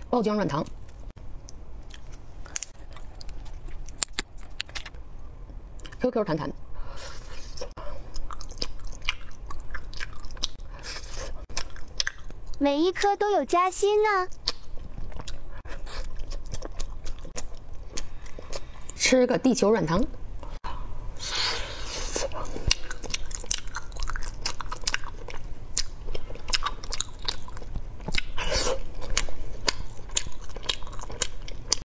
爆浆软糖，QQ 弹弹， 每一颗都有夹心呢。 吃个地球软糖。